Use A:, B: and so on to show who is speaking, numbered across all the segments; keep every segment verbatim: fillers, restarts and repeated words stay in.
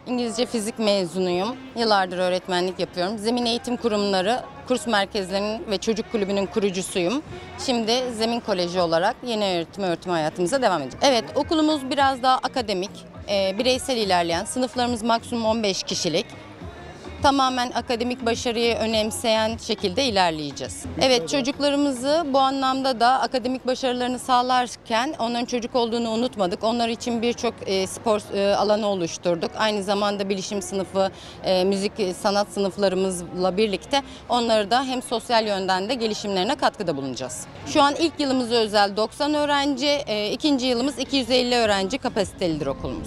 A: İngilizce fizik mezunuyum. Yıllardır öğretmenlik yapıyorum. Zemin Eğitim Kurumları, kurs merkezlerinin ve çocuk kulübünün kurucusuyum. Şimdi Zemin Koleji olarak yeni öğretim öğretim hayatımıza devam edeceğiz. Evet, okulumuz biraz daha akademik, e, bireysel ilerleyen, sınıflarımız maksimum on beş kişilik. Tamamen akademik başarıyı önemseyen şekilde ilerleyeceğiz. Evet, çocuklarımızı bu anlamda da akademik başarılarını sağlarken onların çocuk olduğunu unutmadık. Onlar için birçok e, spor e, alanı oluşturduk. Aynı zamanda bilişim sınıfı, e, müzik, e, sanat sınıflarımızla birlikte onları da hem sosyal yönden de gelişimlerine katkıda bulunacağız. Şu an ilk yılımıza özel doksan öğrenci, e, ikinci yılımız iki yüz elli öğrenci kapasitelidir okulumuz.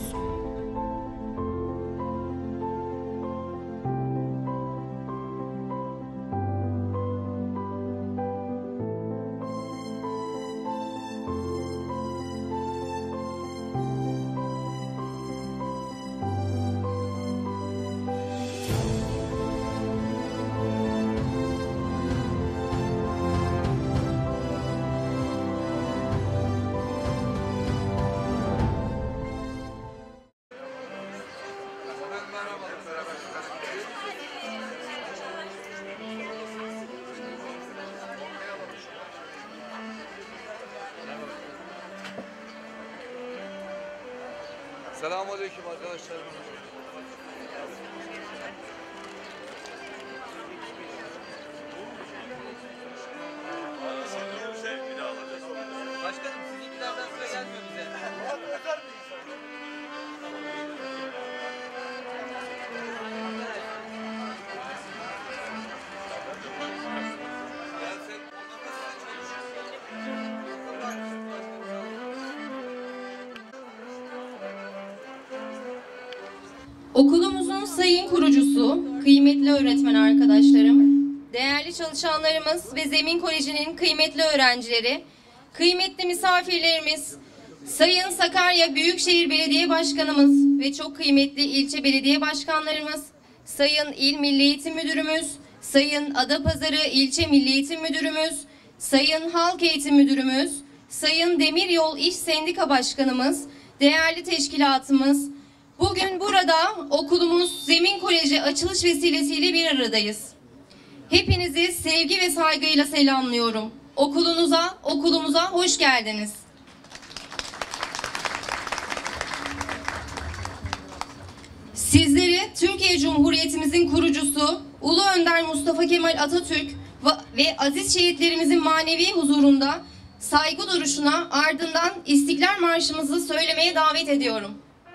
B: Selamünaleyküm arkadaşlar.
C: Başkanım sizinkilerden sıra gelmiyor bize.
D: Okulumuzun sayın kurucusu, kıymetli öğretmen arkadaşlarım, değerli çalışanlarımız ve Zemin Koleji'nin kıymetli öğrencileri, kıymetli misafirlerimiz, Sayın Sakarya Büyükşehir Belediye Başkanımız ve çok kıymetli ilçe belediye başkanlarımız, Sayın İl Milli Eğitim Müdürümüz, Sayın Adapazarı İlçe Milli Eğitim Müdürümüz, Sayın Halk Eğitim Müdürümüz, Sayın Demiryol İş Sendika Başkanımız, değerli teşkilatımız, bugün burada okulumuz Zemin Koleji açılış vesilesiyle bir aradayız. Hepinizi sevgi ve saygıyla selamlıyorum. Okulunuza, okulumuza hoş geldiniz. Sizleri Türkiye Cumhuriyetimizin kurucusu Ulu Önder Mustafa Kemal Atatürk ve aziz şehitlerimizin manevi huzurunda saygı duruşuna ardından İstiklal Marşımızı söylemeye davet ediyorum.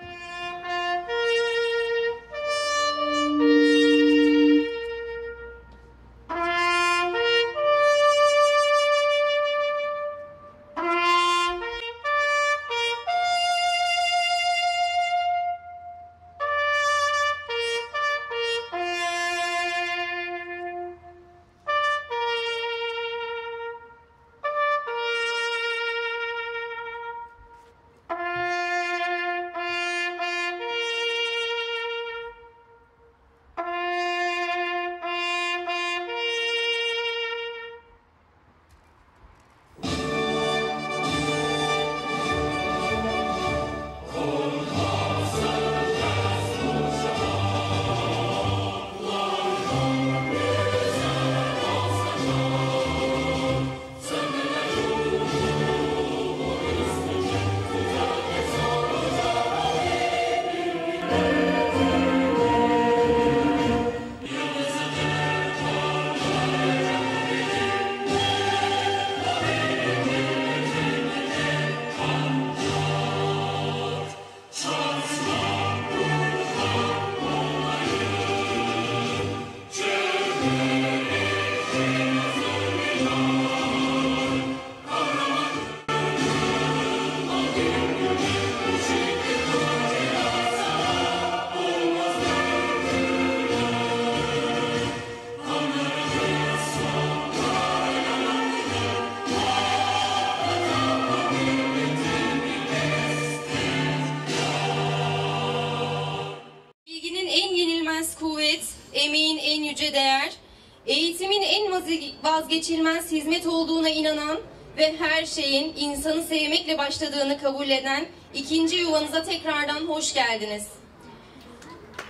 D: emeğin en yüce değer, eğitimin en vazgeçilmez hizmet olduğuna inanan ve her şeyin insanı sevmekle başladığını kabul eden ikinci yuvanıza tekrardan hoş geldiniz.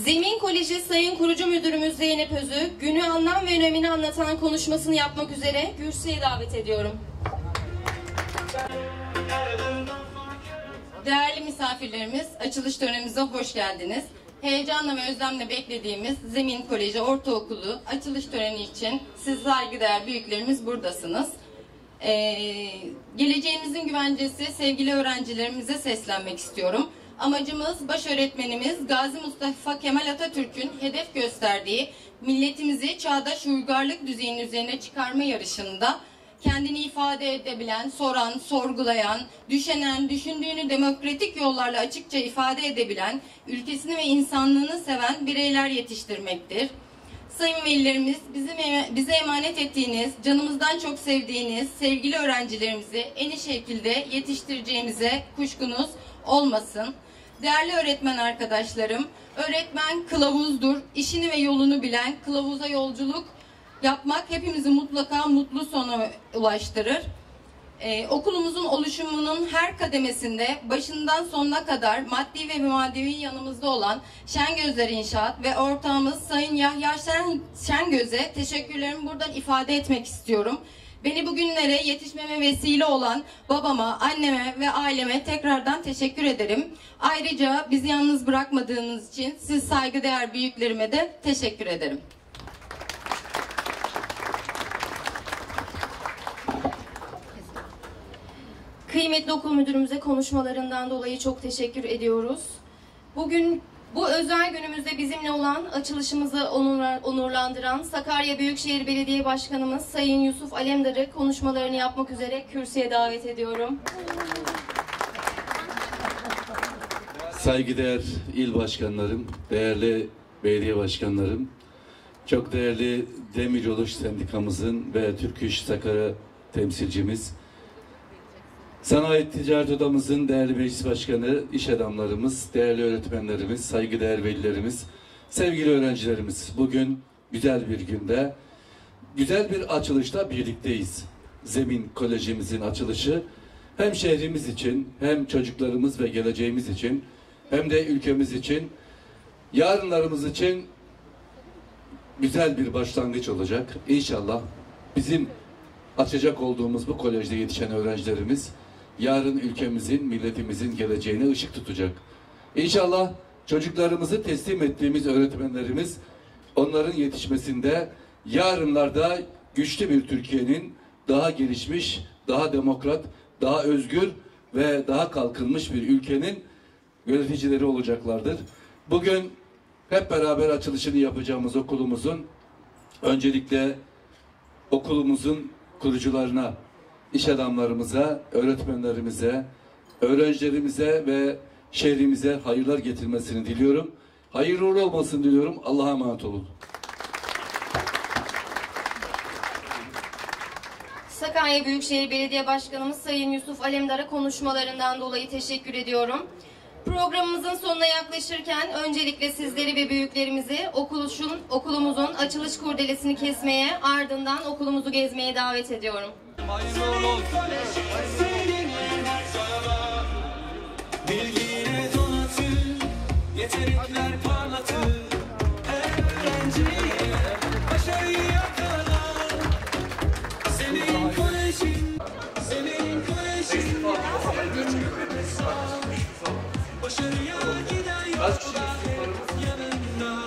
D: Zemin Koleji Sayın Kurucu Müdürümüz Zeynep Özü, günü anlam ve önemini anlatan konuşmasını yapmak üzere kürsüye davet ediyorum.
A: Değerli misafirlerimiz, açılış törenimize hoş geldiniz. Heyecanla ve özlemle beklediğimiz Zemin Koleji Ortaokulu açılış töreni için siz saygıdeğer büyüklerimiz buradasınız. Ee, geleceğimizin güvencesi sevgili öğrencilerimize seslenmek istiyorum. Amacımız baş öğretmenimiz Gazi Mustafa Kemal Atatürk'ün hedef gösterdiği milletimizi çağdaş uygarlık düzeyinin üzerine çıkarma yarışında kendini ifade edebilen, soran, sorgulayan, düşünen, düşündüğünü demokratik yollarla açıkça ifade edebilen, ülkesini ve insanlığını seven bireyler yetiştirmektir. Sayın velilerimiz, bizim, bize emanet ettiğiniz, canımızdan çok sevdiğiniz sevgili öğrencilerimizi en iyi şekilde yetiştireceğimize kuşkunuz olmasın. Değerli öğretmen arkadaşlarım, öğretmen kılavuzdur. İşini ve yolunu bilen, kılavuza yolculuk yapmak hepimizi mutlaka mutlu sona ulaştırır. Ee, okulumuzun oluşumunun her kademesinde başından sonuna kadar maddi ve manevi yanımızda olan Şengözler İnşaat ve ortağımız Sayın Yahya Şen, Şengöz'e teşekkürlerimi buradan ifade etmek istiyorum. Beni bugünlere yetişmeme vesile olan babama, anneme ve aileme tekrardan teşekkür ederim. Ayrıca bizi yalnız bırakmadığınız için siz saygıdeğer büyüklerime de teşekkür ederim.
D: Kıymetli okul müdürümüze konuşmalarından dolayı çok teşekkür ediyoruz. Bugün bu özel günümüzde bizimle olan, açılışımızı onur, onurlandıran Sakarya Büyükşehir Belediye Başkanımız Sayın Yusuf Alemdar'ı konuşmalarını yapmak üzere kürsüye davet ediyorum.
E: Saygıdeğer il başkanlarım, değerli belediye başkanlarım, çok değerli Demiryolu Sendikamızın ve Türk İş Sakarya temsilcimiz, Sanayi Ticaret Odamızın değerli meclis başkanı, iş adamlarımız, değerli öğretmenlerimiz, saygıdeğer velilerimiz, sevgili öğrencilerimiz. Bugün güzel bir günde, güzel bir açılışta birlikteyiz. Zemin Kolejimizin açılışı hem şehrimiz için, hem çocuklarımız ve geleceğimiz için, hem de ülkemiz için, yarınlarımız için güzel bir başlangıç olacak. İnşallah bizim açacak olduğumuz bu kolejde yetişen öğrencilerimiz yarın ülkemizin, milletimizin geleceğine ışık tutacak. İnşallah çocuklarımızı teslim ettiğimiz öğretmenlerimiz onların yetişmesinde yarınlarda güçlü bir Türkiye'nin daha gelişmiş, daha demokrat, daha özgür ve daha kalkınmış bir ülkenin yöneticileri olacaklardır. Bugün hep beraber açılışını yapacağımız okulumuzun öncelikle okulumuzun kurucularına, iş adamlarımıza, öğretmenlerimize, öğrencilerimize ve şehrimize hayırlar getirmesini diliyorum. Hayırlı uğurlu olmasını diliyorum. Allah'a emanet olun.
D: Sakarya Büyükşehir Belediye Başkanımız Sayın Yusuf Alemdar'a konuşmalarından dolayı teşekkür ediyorum. Programımızın sonuna yaklaşırken öncelikle sizleri ve büyüklerimizi okuluşun, okulumuzun açılış kurdelesini kesmeye, ardından okulumuzu gezmeye davet ediyorum.
B: Hayırlı uğurlu olsun.
F: Bilgiyle donatır, yetenekler parlatır. Her öğrenciye başarıyı yakalar. Senin kolejin, senin kolejin. Başarıya giden yollar hep yanında.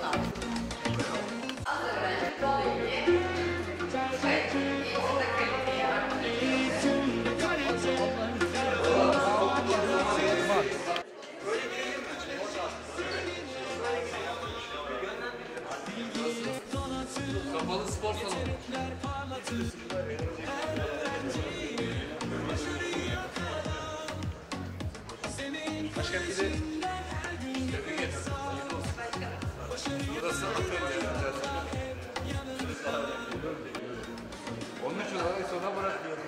B: Kapalı spor salonu. Başka bir de tebrik ederim. Burası atölye. Onun için orayı sona bırakmıyorum.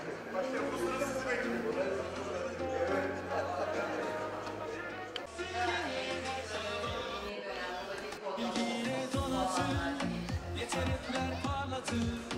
F: Yetenekler parlatır.